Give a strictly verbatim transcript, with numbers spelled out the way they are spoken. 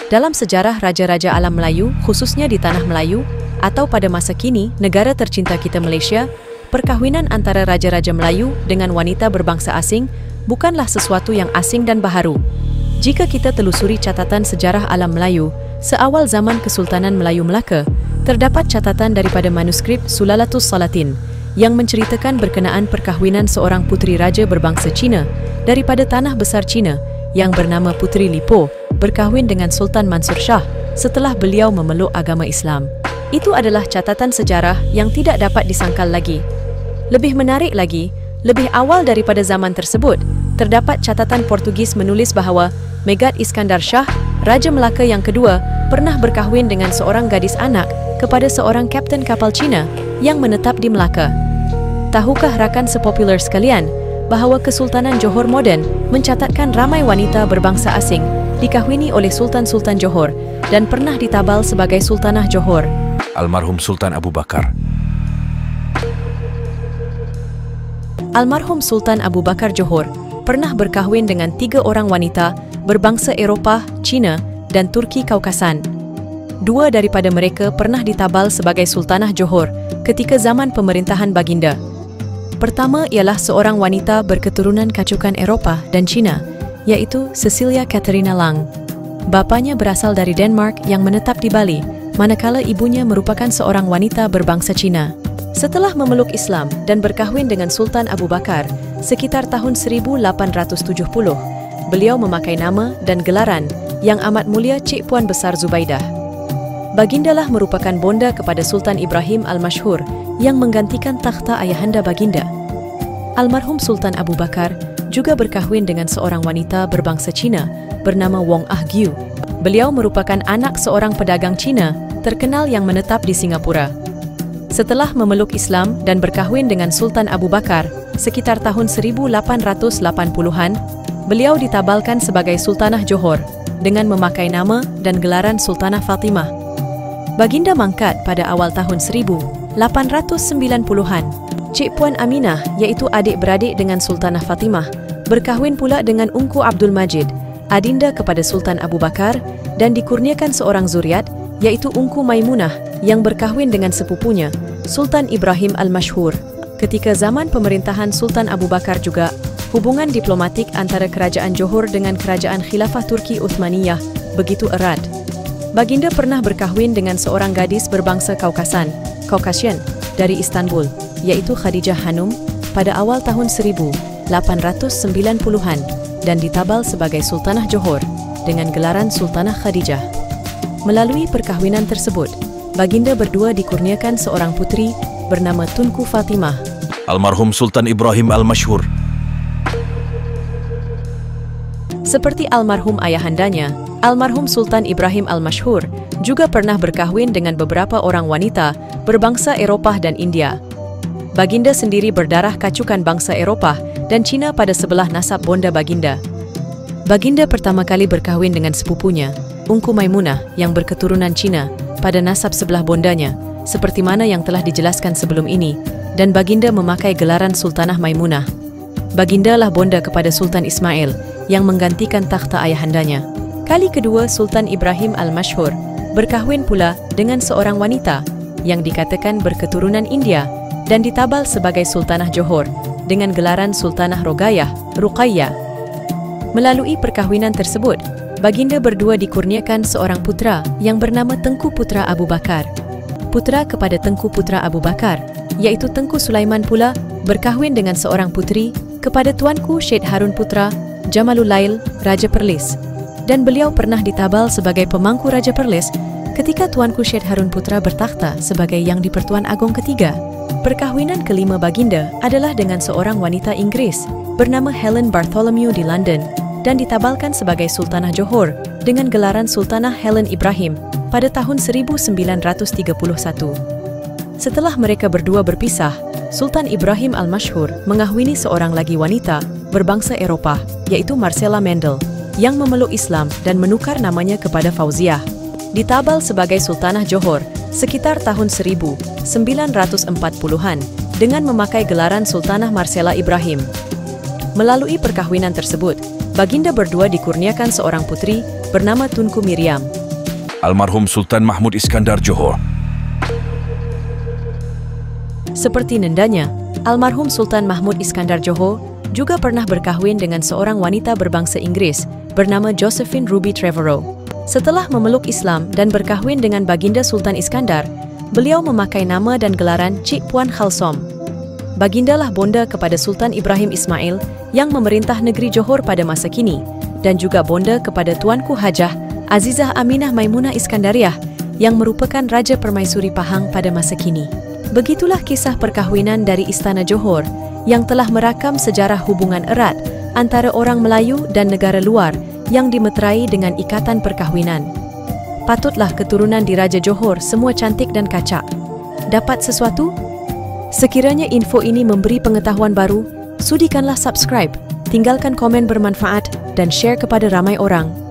Dalam sejarah raja-raja alam Melayu, khususnya di tanah Melayu, atau pada masa kini, negara tercinta kita Malaysia, perkahwinan antara raja-raja Melayu dengan wanita berbangsa asing bukanlah sesuatu yang asing dan baharu. Jika kita telusuri catatan sejarah alam Melayu, seawal zaman Kesultanan Melayu Melaka, terdapat catatan daripada manuskrip Sulalatus Salatin yang menceritakan berkenaan perkahwinan seorang puteri raja berbangsa Cina daripada tanah besar Cina yang bernama Puteri Lipo berkahwin dengan Sultan Mansur Shah setelah beliau memeluk agama Islam. Itu adalah catatan sejarah yang tidak dapat disangkal lagi. Lebih menarik lagi, lebih awal daripada zaman tersebut, terdapat catatan Portugis menulis bahawa Megat Iskandar Shah, Raja Melaka yang kedua, pernah berkahwin dengan seorang gadis anak kepada seorang kapten kapal Cina yang menetap di Melaka. Tahukah rakan sepopular sekalian bahawa Kesultanan Johor moden mencatatkan ramai wanita berbangsa asing dikahwini oleh Sultan-Sultan Johor dan pernah ditabal sebagai Sultanah Johor? Almarhum Sultan Abu Bakar. Almarhum Sultan Abu Bakar Johor pernah berkahwin dengan tiga orang wanita berbangsa Eropah, Cina dan Turki Kaukasan. Dua daripada mereka pernah ditabal sebagai Sultanah Johor ketika zaman pemerintahan Baginda. Pertama ialah seorang wanita berketurunan kacukan Eropah dan Cina, iaitu Cecilia Katerina Lang. Bapanya berasal dari Denmark yang menetap di Bali, manakala ibunya merupakan seorang wanita berbangsa Cina. Setelah memeluk Islam dan berkahwin dengan Sultan Abu Bakar sekitar tahun seribu lapan ratus tujuh puluh, beliau memakai nama dan gelaran yang amat mulia Cik Puan Besar Zubaidah. Bagindalah merupakan bonda kepada Sultan Ibrahim Al-Mashhur yang menggantikan takhta ayahanda Baginda. Almarhum Sultan Abu Bakar juga berkahwin dengan seorang wanita berbangsa Cina bernama Wong Ah Giu. Beliau merupakan anak seorang pedagang Cina terkenal yang menetap di Singapura. Setelah memeluk Islam dan berkahwin dengan Sultan Abu Bakar sekitar tahun seribu lapan ratus lapan puluhan, beliau ditabalkan sebagai Sultanah Johor dengan memakai nama dan gelaran Sultanah Fatimah. Baginda mangkat pada awal tahun seribu lapan ratus sembilan puluhan. Cik Puan Aminah, iaitu adik-beradik dengan Sultanah Fatimah, berkahwin pula dengan Ungku Abdul Majid, adinda kepada Sultan Abu Bakar, dan dikurniakan seorang zuriat, iaitu Ungku Maimunah, yang berkahwin dengan sepupunya, Sultan Ibrahim Al-Mashhur. Ketika zaman pemerintahan Sultan Abu Bakar juga, hubungan diplomatik antara Kerajaan Johor dengan Kerajaan Khilafah Turki Uthmaniyah begitu erat. Baginda pernah berkahwin dengan seorang gadis berbangsa Kaukasan, Caucasian, dari Istanbul, iaitu Khadijah Hanum, pada awal tahun seribu lapan ratus sembilan puluhan dan ditabal sebagai Sultanah Johor dengan gelaran Sultanah Khadijah. Melalui perkahwinan tersebut, Baginda berdua dikurniakan seorang puteri bernama Tunku Fatimah. Almarhum Sultan Ibrahim Al-Mashhur. Seperti almarhum ayahandanya, almarhum Sultan Ibrahim Al-Mashhur juga pernah berkahwin dengan beberapa orang wanita berbangsa Eropah dan India. Baginda sendiri berdarah kacukan bangsa Eropah dan Cina pada sebelah nasab bonda Baginda. Baginda pertama kali berkahwin dengan sepupunya, Ungku Maimunah, yang berketurunan Cina pada nasab sebelah bondanya, seperti mana yang telah dijelaskan sebelum ini, dan Baginda memakai gelaran Sultanah Maimunah. Baginda lah bonda kepada Sultan Ismail yang menggantikan takhta ayahandanya. Kali kedua, Sultan Ibrahim Al-Mashhur berkahwin pula dengan seorang wanita yang dikatakan berketurunan India dan ditabal sebagai Sultanah Johor dengan gelaran Sultanah Rogayah, Ruqayyah. Melalui perkahwinan tersebut, Baginda berdua dikurniakan seorang putra yang bernama Tengku Putra Abu Bakar. Putra kepada Tengku Putra Abu Bakar, iaitu Tengku Sulaiman pula, berkahwin dengan seorang puteri kepada Tuanku Syed Harun Putra Jamalulail, Raja Perlis. Dan beliau pernah ditabal sebagai pemangku Raja Perlis ketika Tuanku Syed Harun Putra bertakhta sebagai Yang di-Pertuan Agong ketiga. Perkahwinan kelima Baginda adalah dengan seorang wanita Inggris bernama Helen Bartholomew di London dan ditabalkan sebagai Sultanah Johor dengan gelaran Sultanah Helen Ibrahim pada tahun seribu sembilan ratus tiga puluh satu. Setelah mereka berdua berpisah, Sultan Ibrahim Al-Mashhur mengahwini seorang lagi wanita berbangsa Eropah, yaitu Marcella Mendel, yang memeluk Islam dan menukar namanya kepada Fauziah. Ditabal sebagai Sultanah Johor sekitar tahun seribu sembilan ratus empat puluhan dengan memakai gelaran Sultanah Marcella Ibrahim. Melalui perkahwinan tersebut, Baginda berdua dikurniakan seorang puteri bernama Tunku Miriam. Almarhum Sultan Mahmud Iskandar Johor. Seperti nendanya, almarhum Sultan Mahmud Iskandar Johor juga pernah berkahwin dengan seorang wanita berbangsa Inggris bernama Josephine Ruby Trevorrow. Setelah memeluk Islam dan berkahwin dengan Baginda Sultan Iskandar, beliau memakai nama dan gelaran Cik Puan Khalsom. Bagindalah bonda kepada Sultan Ibrahim Ismail yang memerintah negeri Johor pada masa kini, dan juga bonda kepada Tuanku Hajah Azizah Aminah Maimunah Iskandariah yang merupakan Raja Permaisuri Pahang pada masa kini. Begitulah kisah perkahwinan dari Istana Johor yang telah merakam sejarah hubungan erat antara orang Melayu dan negara luar yang dimeterai dengan ikatan perkahwinan. Patutlah keturunan di Raja Johor semua cantik dan kacak. Dapat sesuatu? Sekiranya info ini memberi pengetahuan baru, sudikanlah subscribe, tinggalkan komen bermanfaat dan share kepada ramai orang.